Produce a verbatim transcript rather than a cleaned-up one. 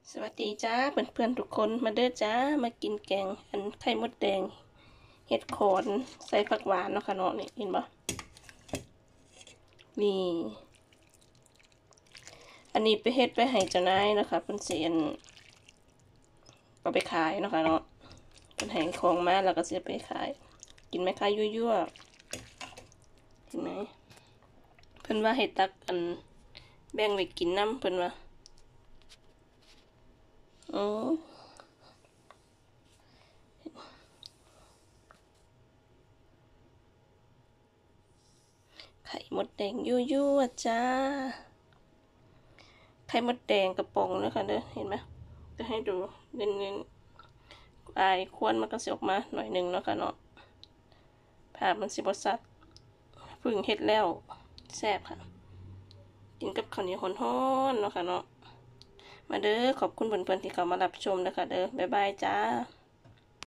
สวัสดีจ้าเพื่อนๆทุกคนมาเด้อจ้ามากินแกงอันไข่มดแดงเห็ดโคนใส่ผักหวานเนาะค่ะเนาะนี่เห็นปะนี่อันนี้ไปเฮ็ดไปให้เจ้านายนะคะเพิ่นสิอันเอาไปขายเนาะค่ะเนาะเพิ่นให้ของมาแล้วก็สิไปขายกินไหมคะยั่วๆเห็นไหมเพิ่นว่าให้ตักอันแบ่งไว้กินน้ำเพิ่นว่าอ๋อไข่มดแดงยั่วๆจ้าไข่มดแดงกระป๋องนะคะเด้อเห็นไหมจะให้ดูเน้นๆอายควรมันก็สิออกมาหน่อยหนึ่งเนาะค่ะเนาะภาพมันสิบสัดพึ่งเฮ็ดแล้วแซ่บค่ะกินกับข้าวเหนียวฮ้อนๆเนาะค่ะเนาะมาเด้อขอบคุณเพื่อนๆที่เข้ามารับชมนะคะเด้อบ๊ายบายจ้า